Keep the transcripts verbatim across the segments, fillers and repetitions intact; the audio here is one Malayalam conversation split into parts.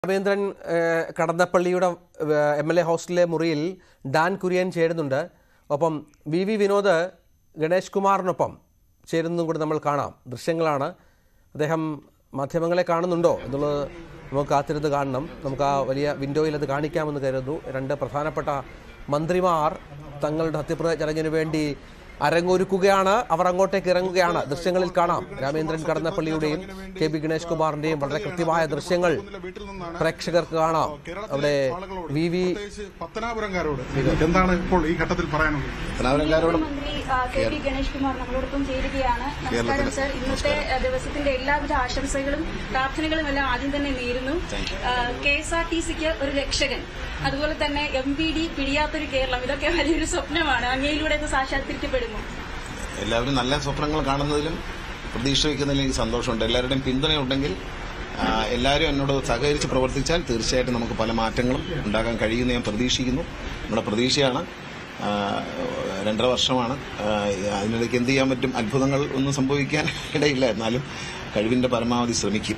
രാമേന്ദ്രൻ കടന്നപ്പള്ളിയുടെ എം എൽ എ ഹോസ്റ്റലിലെ മുറിയിൽ ഡാൻ കുര്യൻ ചേരുന്നുണ്ട്. ഒപ്പം വി വി വിനോദ് ഗണേഷ് കുമാറിനൊപ്പം ചേരുന്നതും കൂടി നമ്മൾ കാണാം. ദൃശ്യങ്ങളാണ്. അദ്ദേഹം മാധ്യമങ്ങളെ കാണുന്നുണ്ടോ എന്നുള്ളത് നമുക്ക് കാത്തിരുന്ന് കാണണം. നമുക്ക് ആ വലിയ വിൻഡോയിൽ അത് കാണിക്കാമെന്ന് കരുതുന്നു. രണ്ട് പ്രധാനപ്പെട്ട മന്ത്രിമാർ തങ്ങളുടെ സത്യപ്രതിജ്ഞ ചടങ്ങിന് വേണ്ടി അരങ്ങൊരുക്കുകയാണ്. അവർ അങ്ങോട്ടേക്ക് ഇറങ്ങുകയാണ്. ദൃശ്യങ്ങളിൽ കാണാം രാമേന്ദ്രൻ കടന്നപ്പള്ളിയുടെയും കെ ബി ഗണേഷ് കുമാറിന്റെയും വളരെ കൃത്യമായ ദൃശ്യങ്ങൾ പ്രേക്ഷകർക്ക് കാണാം. അവിടെ വി വി പത്തനാപുരംകാരോട് എന്താണ് ഇപ്പോൾ ഈ ഘട്ടത്തിൽ പറയാനുള്ളത്? മന്ത്രി കെ ബി ഗണേഷ് കുമാർ നമ്മളോടൊപ്പം ചേരുകയാണ്. നമസ്കാരം സർ. ഇന്നത്തെ ദിവസത്തിന്റെ എല്ലാവിധ ആശംസകളും പ്രാർത്ഥനകളും എല്ലാം ആദ്യം തന്നെ നേരുന്നു. കെ എസ് ആർ ടി സിക്ക് ഒരു രക്ഷകൻ, അതുപോലെ തന്നെ എം പി ഡി പിടിയാത്തൊരു കേരളം, ഇതൊക്കെ വലിയൊരു സ്വപ്നമാണ്. അങ്ങയിലൂടെ ഇത് സാക്ഷാത്കരിക്കപ്പെടുന്നു. എല്ലാവരും നല്ല സ്വപ്നങ്ങൾ കാണുന്നതിലും പ്രതീക്ഷ വയ്ക്കുന്നതിലും എനിക്ക് സന്തോഷമുണ്ട്. എല്ലാവരുടെയും പിന്തുണയുണ്ടെങ്കിൽ, എല്ലാവരും എന്നോട് സഹകരിച്ച് പ്രവർത്തിച്ചാൽ തീർച്ചയായിട്ടും നമുക്ക് പല മാറ്റങ്ങളും ഉണ്ടാക്കാൻ കഴിയുമെന്ന് ഞാൻ പ്രതീക്ഷിക്കുന്നു. നമ്മുടെ പ്രതീക്ഷയാണ്. രണ്ടര വർഷമാണ്. അതിനിടയ്ക്ക് എന്ത് ചെയ്യാൻ പറ്റും? അത്ഭുതങ്ങൾ ഒന്നും സംഭവിക്കാൻ ഇടയില്ല. എന്നാലും കഴിവിന്റെ പരമാവധി ശ്രമിക്കും.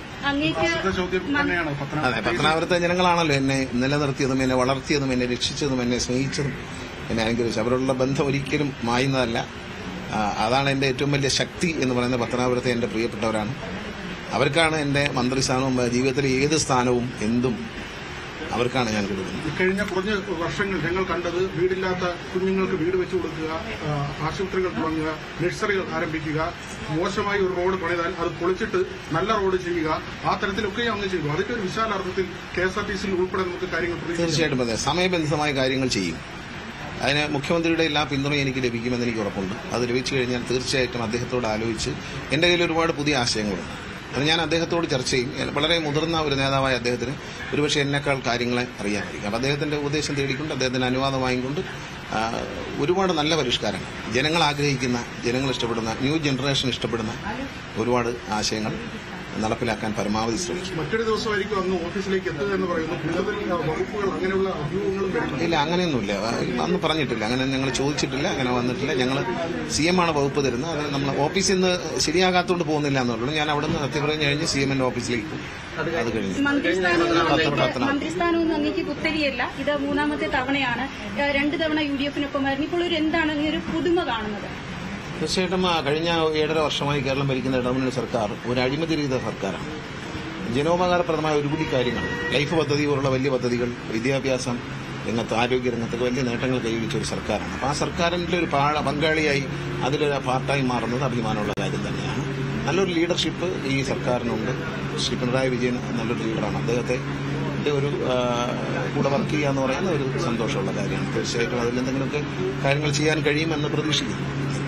അതെ, പത്തനാപുരത്തെ ജനങ്ങളാണല്ലോ എന്നെ നിലനിർത്തിയതും എന്നെ വളർത്തിയതും എന്നെ രക്ഷിച്ചതും എന്നെ സ്നേഹിച്ചതും എന്നെ അനുഗ്രഹിച്ചു. അവരോടുള്ള ബന്ധം ഒരിക്കലും മായുന്നതല്ല. അതാണ് എൻ്റെ ഏറ്റവും വലിയ ശക്തി എന്ന് പറയുന്നത്. പത്തനാപുരത്തെ എൻ്റെ പ്രിയപ്പെട്ടവരാണ്. അവർക്കാണ് എൻ്റെ മന്ത്രിസ്ഥാനവും ജീവിതത്തിലെ ഏത് സ്ഥാനവും എന്തും അവർക്കാണ് ഞാൻ കൊടുക്കുന്നത്. കഴിഞ്ഞ കുറഞ്ഞ വർഷങ്ങൾ ഞങ്ങൾ കണ്ടത് വീടില്ലാത്ത കുഞ്ഞുങ്ങൾക്ക് വീട് വെച്ചു കൊടുക്കുക, ആശുപത്രികൾ തുടങ്ങുക, നഴ്സറികൾ ആരംഭിക്കുക, മോശമായി ഒരു റോഡ് പണിതാൽ അത് പൊളിച്ചിട്ട് നല്ല റോഡ് ചെയ്യുക, ആ തരത്തിലൊക്കെ അങ്ങ് ചെയ്തു. അതിന്റെ ഒരു വിശാല അർത്ഥത്തിൽ കെ എസ് ആർ ടി സിയിൽ ഉൾപ്പെടെ നമുക്ക് കാര്യങ്ങൾ തീർച്ചയായിട്ടും അതെ സമയബന്ധിതമായ കാര്യങ്ങൾ ചെയ്യും. അതിന് മുഖ്യമന്ത്രിയുടെ എല്ലാ പിന്തുണയും എനിക്ക് ലഭിക്കുമെന്ന് എനിക്ക് ഉറപ്പുണ്ട്. അത് ലഭിച്ചു കഴിഞ്ഞാൽ തീർച്ചയായിട്ടും അദ്ദേഹത്തോട് ആലോചിച്ച് എൻ്റെ കയ്യിൽ ഒരുപാട് പുതിയ ആശയങ്ങളുണ്ട്. അത് ഞാൻ അദ്ദേഹത്തോട് ചർച്ച ചെയ്യും. വളരെ മുതിർന്ന ഒരു നേതാവായ അദ്ദേഹത്തിന് ഒരുപക്ഷെ എന്നെക്കാൾ കാര്യങ്ങളെ അറിയാമായിരിക്കും. അപ്പം അദ്ദേഹത്തിന്റെ ഉപദേശം തേടിക്കൊണ്ട് അദ്ദേഹത്തിന്റെ അനുവാദം വാങ്ങിക്കൊണ്ട് ഒരുപാട് നല്ല പരിഷ്കാരങ്ങൾ, ജനങ്ങൾ ആഗ്രഹിക്കുന്ന, ജനങ്ങൾ ഇഷ്ടപ്പെടുന്ന, ന്യൂ ജനറേഷൻ ഇഷ്ടപ്പെടുന്ന ഒരുപാട് ആശയങ്ങൾ നടപ്പിലാക്കാൻ പരമാവധി ശ്രമിക്കും. മറ്റൊരു ദിവസമായിരിക്കും അങ്ങ് ഓഫീസിലേക്ക് എത്തുക എന്ന് പറയുന്നു. വകുപ്പുകൾ അങ്ങനെയുള്ള അഭ്യൂഹങ്ങളും ഇല്ല, അങ്ങനെയൊന്നുമില്ല. അന്ന് പറഞ്ഞിട്ടില്ല, അങ്ങനെ ഞങ്ങൾ ചോദിച്ചിട്ടില്ല, അങ്ങനെ വന്നിട്ടില്ല. ഞങ്ങൾ സി എം ആണ് വകുപ്പ് തരുന്നത്. അത് നമ്മൾ ഓഫീസിൽ നിന്ന് ശരിയാകാത്തോണ്ട് പോകുന്നില്ല എന്നുള്ളൂ. ഞാൻ അവിടെ നിന്ന് സത്യപ്രതിജ്ഞ കഴിഞ്ഞ് സി എമ്മിന്റെ ഓഫീസിലേക്ക് പോകും. അത് കഴിഞ്ഞു മന്ത്രിസ്ഥാനമൊന്നും അങ്ങേക്ക് കുത്തരിയല്ല. ഇത് മൂന്നാമത്തെ തവണയാണ്. രണ്ട് തവണ യു ഡി എഫിനൊപ്പമായിരുന്നു. ഇപ്പോൾ ഒരു എന്താണ് ഈ ഒരു പുതുമ കാണുന്നത്? തീർച്ചയായിട്ടും കഴിഞ്ഞ ഏഴര വർഷമായി കേരളം ഭരിക്കുന്ന ഇടതുമുന്നണി സർക്കാർ ഒരു അഴിമതി രഹിത സർക്കാരാണ്. ജനോപകാരപ്രദമായ ഒരുപിടി കാര്യങ്ങൾ, ലൈഫ് പദ്ധതി പോലുള്ള വലിയ പദ്ധതികൾ, വിദ്യാഭ്യാസം രംഗത്ത്, ആരോഗ്യ രംഗത്തൊക്കെ വലിയ നേട്ടങ്ങൾ കൈവരിച്ച ഒരു സർക്കാരാണ്. അപ്പോൾ ആ സർക്കാരിൻ്റെ ഒരു പാഴ പങ്കാളിയായി അതിലൊരു പാർട്ടായി മാറുന്നത് അഭിമാനമുള്ള കാര്യം തന്നെയാണ്. നല്ലൊരു ലീഡർഷിപ്പ് ഈ സർക്കാരിനുണ്ട്. ശ്രീ പിണറായി വിജയൻ നല്ലൊരു ലീഡറാണ്. അദ്ദേഹത്തെ ഒരു കൂടെ വർക്ക് ചെയ്യുക എന്ന് പറയുന്ന ഒരു സന്തോഷമുള്ള കാര്യമാണ്. തീർച്ചയായിട്ടും അതിൽ എന്തെങ്കിലുമൊക്കെ കാര്യങ്ങൾ ചെയ്യാൻ കഴിയുമെന്ന് പ്രതീക്ഷിക്കുന്നു.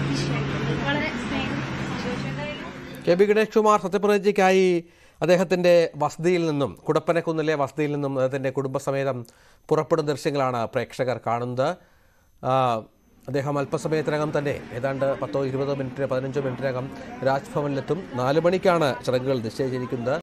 കെ ബി ഗണേഷ് കുമാർ സത്യപ്രതിജ്ഞയ്ക്കായി അദ്ദേഹത്തിൻ്റെ വസതിയിൽ നിന്നും, കുടപ്പനക്കുന്നിലെ വസതിയിൽ നിന്നും അദ്ദേഹത്തിൻ്റെ കുടുംബസമേതം പുറപ്പെടുന്ന ദൃശ്യങ്ങളാണ് പ്രേക്ഷകർ കാണുന്നത്. അദ്ദേഹം അല്പസമയത്തിനകം തന്നെ, ഏതാണ്ട് പത്തോ ഇരുപതോ മിനിറ്റിന് പതിനഞ്ചോ മിനിറ്റിനകം രാജ്ഭവനിലെത്തും. നാല് മണിക്കാണ് ചടങ്ങുകൾ നിശ്ചയിച്ചിരിക്കുന്നത്.